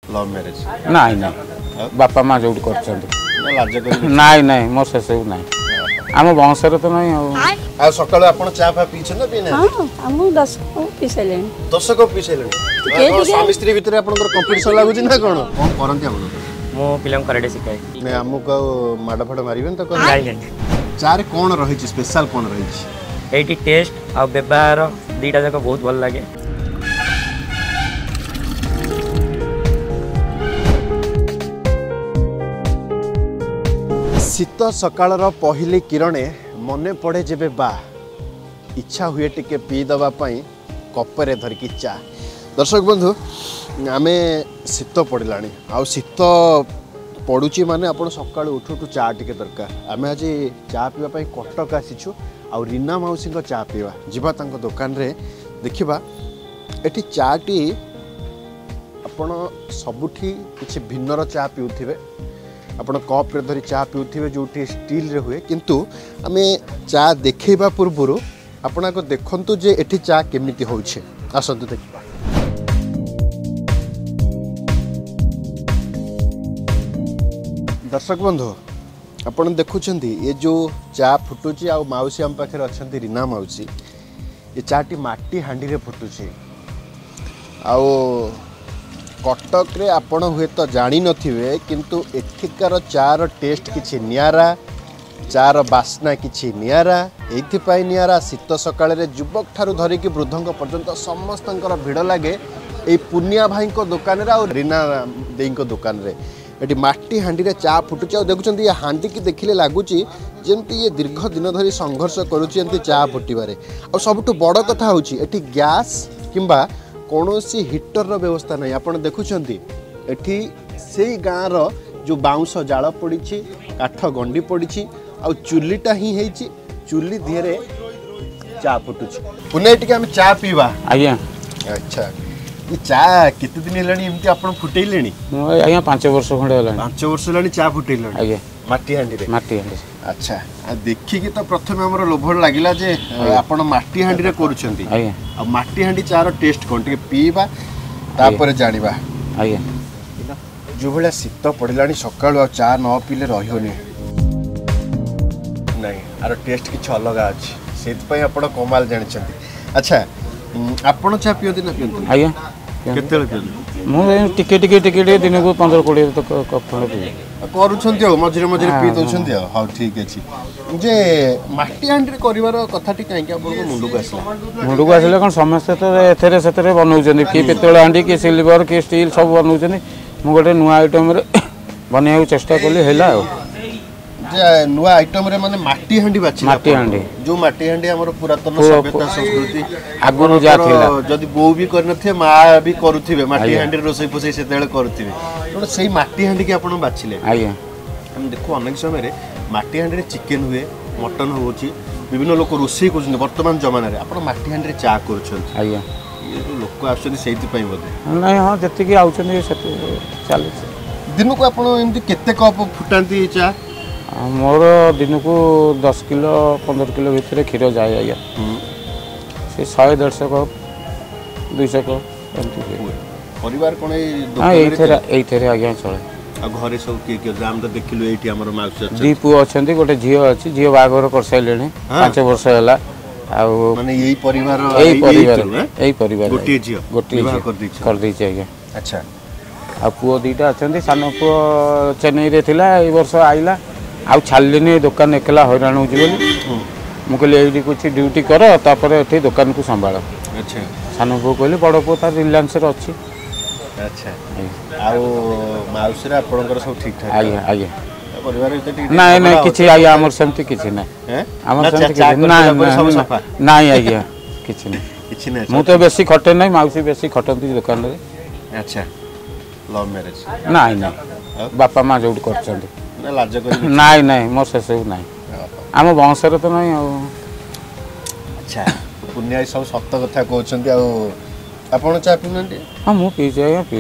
Love marriage नाई नाई बापा माँ जो कर नाई नाई मो से सब नाई आम वंशर तो नहीं आ सकाळ आपण चा फा पीछे ना पीने हां हम 10 को पीसेले 10 को पीसेले स्वामी स्त्री भीतर आपनकर कंपटीशन लागुची ना कोन कोन करंती आपण मो पिलम कराटे सिखाई ने हमु को माडा फड मारिबेन तो कोन नहीं नहीं चार कोन रही छी स्पेशल कोन रही छी एटी टेस्ट आ व्यवहार दीटा जक बहुत भल लागे शीत सकाळर पहिले किरणे मने पड़े जेबे बा इच्छा हुए टिके पी दबा पई कपरे धरकी चा दर्शक बंधु आमे शीत पड़लानी आ शीत पड़ुची माने आपण सकाळ उठु उठु चा टिके दरकार आमे आज चा पीवा पई कटक आसीछु आ रीना मौसी को चा पीवा जिबा तांको दुकान रे देखिबा एठी चा टी आपण सबुठी किछि भिन्नर चा पिउथिबे आपण कप रे धरी चा पिउथिबे जोठी स्टील रे हुए किंतु आमे चा देखैबा पूर्वरु आपना को देखंतु जे एठी चा केमिति होउछे आसंतु देखिबा दर्शक बंधु आपण देखुछंती ये जो चा फुटुची आ माउसी हम पाखे अछंती रीना माउसी ये चाटी माटी हांडी रे फुटुची आ कटक रे आपण हुए तो जानी नथिबे किंतु एठिकार चार टेस्ट किछि नियारा चार बास्ना किछि नियारा एथि पाई नियारा शीत सकाळ रे युवक ठारू धरि कि वृद्धंक पर्यंत समस्तंकर भिड़ लागे ए पुनिया भाई को दुकान रे आ रीना देई को दुकान रे एटी माटी हांडी रे चा फुटुची आ देखुचंती ये हांडी की देखिले लागुची जेमति ये दीर्घ दिन धरि संघर्ष करूची एंती चा फुटिबारे आ सबटु बड़ कथा होची एटी गैस किंबा कौनसी हिटर रो व्यवस्था नहीं आपण देखुछंती एठी सेई गाँ रो जो बाउंस जाल पड़ी काठ गंडी पड़ी आ चुलीटा ही हेची चुली दिहरे चा फुटुची पुणे टिके हम चा पीवा आज्ञा अच्छा ये चा कितने दिन हेलानी एमती आपण फुटेइलेनी आज्ञा 5 वर्ष खंडे हेलानी 5 वर्ष हेलानी चा फुटेइलेनी आज्ञा माटी हांडी रे अच्छा देखि कि तो प्रथम हमर लोभर लागिला जे आपण माटी हांडी रे करूछंती आज्ञा आ माटी हांडी चार टेस्ट कोन टिके पीबा तापर जानिबा आज्ञा जो भले शीत पड़लानी सकाळ आ चा न पीले रहियोनी नहीं आर टेस्ट किछ अलग अछि सेत पय आपण कमाल जानिछंती अच्छा आपण चा पियंती ना पियंती आज्ञा केतेल पियंती मु टिके टिके टिके दिन को 15 20 तक कप खंडे पी करूछंती हो मझिरे मझिरे पी दोछंती हो हां ठीक अछि जे माटी हांडी रे करिवार कथाटी काई के आपण को मुंडू को आसला कोन समस्या तो एथरे सेथरे बनौछंती कि पितळ हांडी कि सिल्वर कि स्टील सब बनौछंती मु गोटे नुआ आइटम रे बनेउ चेष्टा कली हैला जे नुआ आइटम रे माने माटी हांडी बाछि माटी हांडी जो माटी हांडी हमर पुरातन सभ्यता संस्कृति आगुरु जा थिला जदि बो भी करनथे मा भी करूथिबे माटी हांडी रोसई पोसई सेतेले करूथिबे तो सेही माटी हांडी के आपण बाछिले आज्ञा हम देखो अनेक समय रे माटी हांडी रे चिकन हुए मटन होउची विभिन्न लोक रोसई करछन वर्तमान जमाना रे आपण माटी हांडी रे चा करछन आज्ञा ये लोक आछन सेहिति पई बोले नहीं हां जति कि आउछन सेति चालू दिन को आपण एमति केते कप फुटांती चा मोर दिन को 10 किलो 15 किलो भितर क्षीर जाए आज्ञा से 100-150 कप 200 कप परिवार कोन एथरे आज्ञा चले आ घरे सब के जाम तो देखिलु एठी हमर माउस अछि दी पुओ अछंती गोटे झियो अछि झियो बागर कर साइलेनी 5 वर्ष होला आ माने यही परिवार गोटे झियो विवाह कर दै छै आज्ञा अच्छा आ पुओ दीटा अछंती सानो पुओ चेन्नई रे थिला ए वर्ष आइला आ छालिनी दुकान एकला हैरान होजी बोली मु कहली एडी कुछ ड्यूटी कर तापर एठी दुकान को संभाल अच्छा सानो पुओ कहली बड़ पुओ तार रिलायंस रे अछि अच्छा आ माउस रे आपनकर सब ठीक ठाक आज्ञा आज्ञा परिवार इते ठीक नहीं नहीं किछि आज्ञा हमर सेमति किछि ना हैं हमर सेमति किछि नहीं आज्ञा किछि नहीं मु तो बेसी खटे नहीं माउसी बेसी खटंती दुकान रे अच्छा लव मैरिज नहीं नहीं बापा माँ जो करछंती ना लाज कर नहीं नहीं मोर से सब नहीं आम वंशर तो नहीं अच्छा पुण्य सब सत्य कथा कहउछंती आ आपण चा पिनंती हां मु पी जाय पी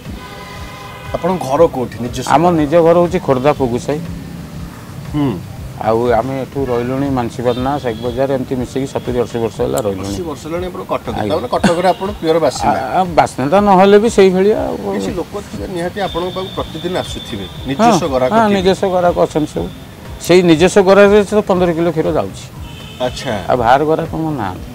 आपण घर कोठी निज आम निज घर होची खोर्धा पुगुसाई ଆଉ ଆମେ ଏଠୁ ରହିଲୁଣି ମାनसीपाटना शेख बजार एमती मिसेकी 70-80 वर्ष होला ରହିଲୁଣି 80 ବର୍ଷ ହେଲାଣି ଆପଣ କଟକ ତାମାନେ କଟକରେ ଆପଣ ପିଓର ବାସିନ୍ଦା ବାସ୍ନାଟା ନହେଲେ ବି ସେଇ ଭଳିଆ କିଛି ଲୋକ ଥିବେ ନିହାତି ଆପଣଙ୍କ ପାଖକୁ ପ୍ରତିଦିନ ଆସୁଥିବେ ନିଜସ୍ୱ ଗରାକ ହଁ ନିଜସ୍ୱ ଗରାକ ଅଛନ୍ତି ସବୁ ସେଇ ନିଜସ୍ୱ ଗରାକରେ ତ 15 କିଲୋ କ୍ଷୀର ଯାଉଛି ଆଚ୍ଛା ଆଉ ବାହାର ଗରାକ ମୋ ନାହାନ୍ତି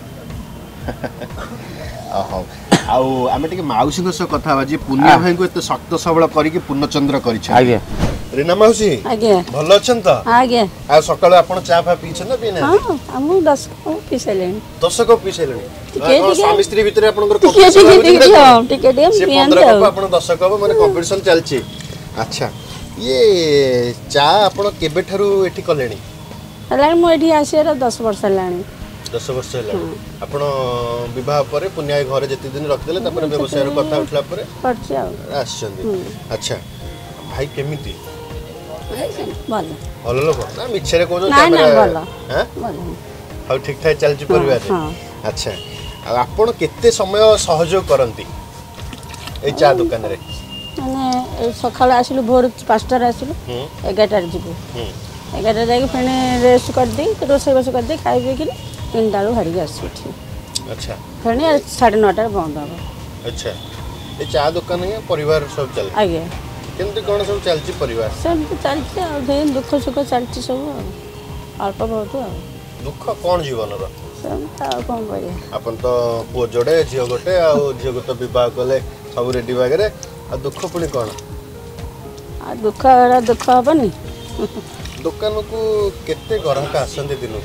ହଉ ଆଉ ଆମେ ଟିକେ ମାଉସୀଙ୍କ ସହ କଥା ହେବା ଯେ ପୁନିଆ ଭାଇଙ୍କୁ ଏତେ ଶକ୍ତ ସବଳ କରିକି ପୂର୍ଣ୍ଣଚନ୍ଦ୍ର କରିଛନ୍ତି ଆଜ୍ଞା ରୀନା ମାଉସୀ ଆଜ୍ଞା ଭଲ ଅଛନ୍ତି ତ ଆଜ୍ଞା ଆଉ ସକାଳୁ ଆପଣ ଚା ଫା ପିଇଛନ୍ତି ନା ପିଇନା ହଁ ଆମକୁ 10 କପ୍ ପିଇ ସାରିଲେଣି 10 କପ୍ ପିଇ ସାରିଲେଣି ଟିକେ ସ୍ୱାମୀ ସ୍ତ୍ରୀ ଭିତରେ ଆପଣଙ୍କର ଟିକେ ଟିକେ ସେ 15 କପ୍ ଆପଣ 10 କପ୍ ମାନେ କମ୍ପିଟିସନ ଚାଲିଛି ଆଚ୍ଛା ଇଏ ଚା ଆପଣ କେବେଠାରୁ ଏଠି କଲେଣି ହେଲାଣି ମୁଁ ଏଠି ଆସିବାର 10 ବର୍ଷ ହେଲାଣି 10 ବର୍ଷ ହେଲାଣି ଆପଣ ବିବାହ ପରେ ପୁନିଆ ଘରେ ଯେତେ ଦିନ ରଖିଦେଲେ ତାପରେ ବ୍ୟବସାୟର କଥା ଉଠିଲା ପରେ ପଡଛି ଆଉ ଆସିଛନ୍ତି ଆଚ୍ଛା ଭାଇ କେମିତି ଭଲ ଭଲ ଲୋକ ନା ମିଛରେ କହୁଛ ନାଇଁ ନାଇଁ ଭଲ ହାଁ ଭଲ ଆଉ ଠିକ ଠାକ ଚାଲିଛି ପରିବାରରେ ଆଚ୍ଛା ଆଉ ଆପଣ କେତେ ସମୟ ସହଯୋଗ କରନ୍ତି ଏଇ ଚା ଦୋକାନରେ ମାନେ ସକାଳେ ଆସିଲୁ ଭୋର 5ଟାରେ ଆସିଲୁ 11টাରେ ଯିବୁ 11টাରେ ଯାଇକି ଫେଣି ରେଷ୍ଟ କରିଦେଇ ରୋଷେଇବାସ କରିଦେଇ ଖାଇ ପିଇକି 3ଟା ବେଳକୁ ବାହାରିକି ଆସିବୁ ଏଠି ଆଚ୍ଛା ଫେଣି 9:30ରେ ବନ୍ଦ ହେବ ଆଚ୍ଛା ଏ ଚା ଦୋକାନ ପରିବାର ସବୁ ଚାଲେ ଆଜ୍ଞା କେମିତି କ'ଣ ସବୁ ଚାଲିଛି ପରିବାର ସେମିତି ଚାଲିଛି ଆଉ ସେଇ ଦୁଃଖ ସୁଖ ଚାଲିଛି ସବୁ ଆଉ ଅଳ୍ପ ବହୁତ ଆଉ ଦୁଃଖ କ'ଣ ଜୀବନର ସେମିତି ଆଉ କ'ଣ କରିବା ଆପଣ ତ ପୁଅ ଯୋଡ଼େ ଝିଅ ଗୋଟେ ଆଉ ଝିଅକୁ ତ ବିବାହ କଲେ ସବୁ ରେଡି ବାଗରେ ଆଉ ଦୁଃଖ ପୁଣି କ'ଣ ଆଉ ଦୁଃଖ ହେବନି ଦୋକାନକୁ କେତେ ଗ୍ରାହକ ଆସନ୍ତି ଦିନକୁ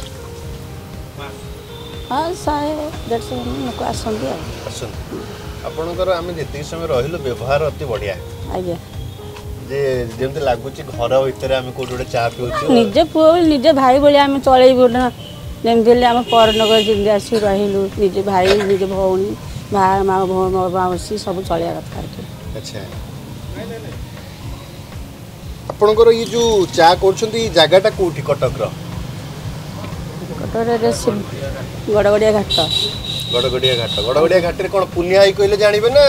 ହଁ 100-150 ଲୋକ ଆସନ୍ତି ଆଉ ଆସନ୍ତି ଆପଣଙ୍କର ଆମେ ଯେତିକି ସମୟ ରହିଲୁ ବ୍ୟବହାର ଅତି ବଢ଼ିଆ ଆଜ୍ଞା ଯେ ଯେମିତି ଲାଗୁଛି ଘର ଭିତରେ ଆମେ କୋଉଠି ଗୋଟେ ଚା ପିଉଛୁ ନିଜେ ପୁଅ ନିଜେ ଭାଇ ଭଳିଆ ଆମେ ଚଳେଇବୁ ନା ଯେମିତି ହେଲେ ଆମେ ପରନଗର ଯେମିତି ଆସିକି ରହିଲୁ ନିଜେ ଭାଇ ନିଜେ ଭଉଣୀ ମାଉସୀ ସବୁ ଚଳିବା କଥା ଆଚ୍ଛା ଆପଣଙ୍କର ଇଏ ଯୋଉ ଚା କରୁଛନ୍ତି ଏଇ ଜାଗାଟା କୋଉଠି କଟକର କଟକରେ ଗଡ଼ଗଡ଼ିଆ ଘାଟ ଗଡ଼ଗଡ଼ିଆ ଘାଟରେ କ'ଣ ପୁନିଆ ଭାଇ କହିଲେ ଜାଣିବେ ନା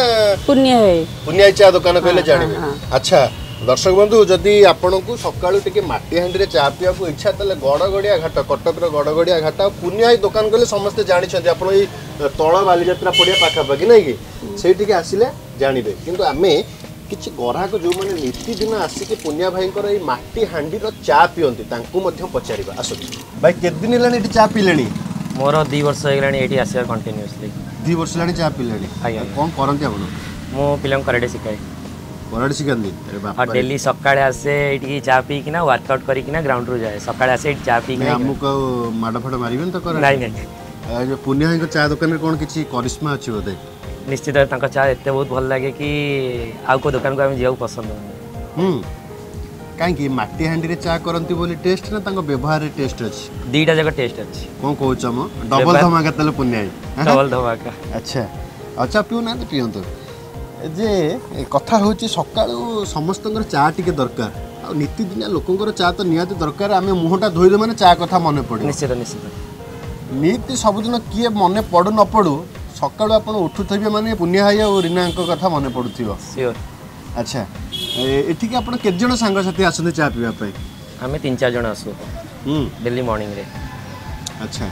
ପୁନିଆ ଚା ଦୋକାନ କହିଲେ ଜାଣିବେ ଆଚ୍ଛା ଦର୍ଶକ ବନ୍ଧୁ ଯଦି ଆପଣଙ୍କୁ ସକାଳୁ ଟିକେ ମାଟି ହାଣ୍ଡିରେ ଚା ପିଇବାକୁ ଇଚ୍ଛା ତାହେଲେ ଗଡ଼ଗଡ଼ିଆ ଘାଟ କଟକର ଗଡ଼ଗଡ଼ିଆ ଘାଟ ଆଉ ପୁନିଆ ଭାଇ ଦୋକାନ କହିଲେ ସମସ୍ତେ ଜାଣିଛନ୍ତି ଆପଣ ଏଇ ତଳ ବାଲିଯାତ୍ରା ପଡ଼ିଆ ପାଖାପାଖି ନାଇଁ କି ସେଇଠିକି ଆସିଲେ ଜାଣିବେ କିନ୍ତୁ ଆମେ କିଛି ଗ୍ରାହକ ଯେଉଁମାନେ ନିତିଦିନ ଆସିକି ପୁନିଆ ଭାଇଙ୍କର ଏଇ ମାଟି ହାଣ୍ଡିର ଚା ପିଅନ୍ତି ତାଙ୍କୁ ମଧ୍ୟ ପଚାରିବା ଆସନ୍ତୁ ଭାଇ କେତେ ଦିନ ହେଲାଣି ଏଠି ଚା ପିଇଲେଣି ମୋର 2 ବର୍ଷ ହେଇଗଲାଣି ଏଠି ଆସିବା କଣ୍ଟିନ୍ୟୁଅସଲି 2 ବର୍ଷ ହେଲାଣି ଚା ପିଇଲେଣି ଆଜ୍ଞା କ'ଣ କରନ୍ତି ଆପଣ ମୁଁ ପିଲାଙ୍କୁ କରାଟେ ଶିଖାଏ କରାଟେ ଶିଖାନ୍ତି ଆଉ ଡେଲି ସକାଳେ ଆସେ ଏଇଠିକି ଚା ପିଇକିନା ୱାର୍କଆଉଟ୍ କରିକିନା ଗ୍ରାଉଣ୍ଡରୁ ଯାଏ ସକାଳେ ଆସେ ଏଠି ଚା ପିଇକିନା ଆମକୁ ଆଉ ମାଡ଼ ଫାଡ଼ ମାରିବେନି ତ କରାଟେ ନାଇଁ ନାଇଁ ଯୋଉ ପୁନିଆ ଭାଇଙ୍କ ଚା ଦୋକାନରେ କ'ଣ କିଛି କରିସ୍ମା ଅଛି ବୋଧେ ନିଶ୍ଚିତ ତାଙ୍କ ଚା ଏତେ ବହୁତ ଭଲ ଲାଗେ କି ଆଉ କେଉଁ ଦୋକାନକୁ ଆମେ ଯିବାକୁ ପସନ୍ଦ ହେଉନି କାହିଁକି ମାଟି ହାଣ୍ଡିରେ ଚା କରନ୍ତି ବୋଲି ଟେଷ୍ଟ ନା ତାଙ୍କ ବ୍ୟବହାରରେ ଟେଷ୍ଟ ଅଛି ଦୁଇଟା ଯାକ ଟେଷ୍ଟ ଅଛି କ'ଣ କହୁଛ ମ ଡବଲ ଧମାକା ତାହେଲେ ପୁନିଆ ଭାଇ ଡବଲ ଧମାକା ଆଚ୍ଛା ଆଉ ଚା ପିଉନାହାନ୍ତି ପିଅନ୍ତୁ ଯେ କଥା ହେଉଛି ସକାଳୁ ସମସ୍ତଙ୍କର ଚା ଟିକେ ଦରକାର ଆଉ ନିତିଦିନିଆ ଲୋକଙ୍କର ଚା ତ ନିହାତି ଦରକାର ଆମେ ମୁହଁଟା ଧୋଇଲେ ମାନେ ଚା କଥା ମନେ ପଡ଼ିବ ନିଶ୍ଚିତ ନିଶ୍ଚିତ ନିତି ସବୁଦିନ କିଏ ମନେ ପଡ଼ୁ ନ ପଡ଼ୁ ସକାଳୁ ଆପଣ ଉଠୁଥିବେ ମାନେ ପୁନିଆ ଭାଇ ଆଉ ରୀନାଙ୍କ କଥା ମନେ ପଡ଼ୁଥିବ ସିଓର ଆଚ୍ଛା ଏଠିକି ଆପଣ କେତେ ଜଣ ସାଙ୍ଗସାଥି ଆସନ୍ତି ଚା ପିଇବା ପାଇଁ ଆମେ 3-4 ଜଣ ଆସୁ ଡେଲି ମର୍ଣ୍ଣିଂରେ ଆଚ୍ଛା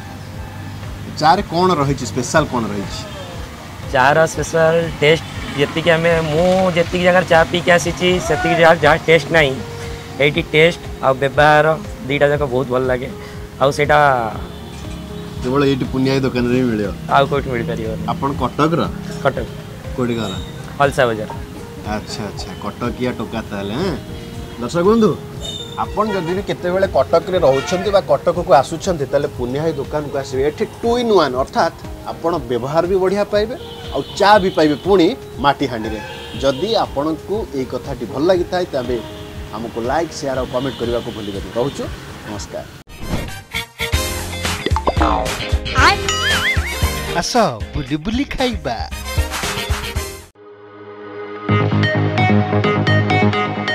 ଚାରେ କ'ଣ ରହିଛି ସ୍ପେଶାଲ କ'ଣ ରହିଛି ଚାର ସ୍ପେଶାଲ ଟେଷ୍ଟ ଯେତିକି ମୁଁ ଯେତିକି ଜାଗାରେ ଚା ପିଇକି ଆସିଛି ସେତିକି ଯାହା ଟେଷ୍ଟ ନାହିଁ ଏଇଠି ଟେଷ୍ଟ ଆଉ ବ୍ୟବହାର ଦୁଇଟା ଯାକ ବହୁତ ଭଲ ଲାଗେ ଆଉ ସେଇଟା କେବଳ ଏଇଠି ପୁନିଆ ଭାଇ ଦୋକାନରେ ହିଁ ମିଳିବ ଆଉ କେଉଁଠି ମିଳିପାରିବନି ଆପଣ କଟକର କଟକ କୋଉଠି ଘର ହଲସା ବଜାର ଆଚ୍ଛା ଆଚ୍ଛା କଟକିଆ ଟୋକା ତାହେଲେ ଦର୍ଶକ ବନ୍ଧୁ ଆପଣ ଯଦି ବି କେତେବେଳେ କଟକରେ ରହୁଛନ୍ତି ବା କଟକକୁ ଆସୁଛନ୍ତି ତାହେଲେ ପୁନିଆ ଭାଇ ଦୋକାନକୁ ଆସିବେ ଏଠି 2 in 1 ଅର୍ଥାତ୍ ଆପଣ ବ୍ୟବହାର ବି ବଢ଼ିଆ ପାଇବେ ଆଉ ଚା ବି ପାଇବେ ପୁଣି ମାଟି ହାଣ୍ଡିରେ ଯଦି ଆପଣଙ୍କୁ ଏଇ କଥାଟି ଭଲ ଲାଗିଥାଏ ତେବେ ଆମକୁ ଲାଇକ୍ ସେୟାର ଆଉ କମେଣ୍ଟ କରିବାକୁ ଭୁଲିବେନି ରହୁଛୁ ନମସ୍କାର ଆସ ବୁଲି ବୁଲି ଖାଇବା।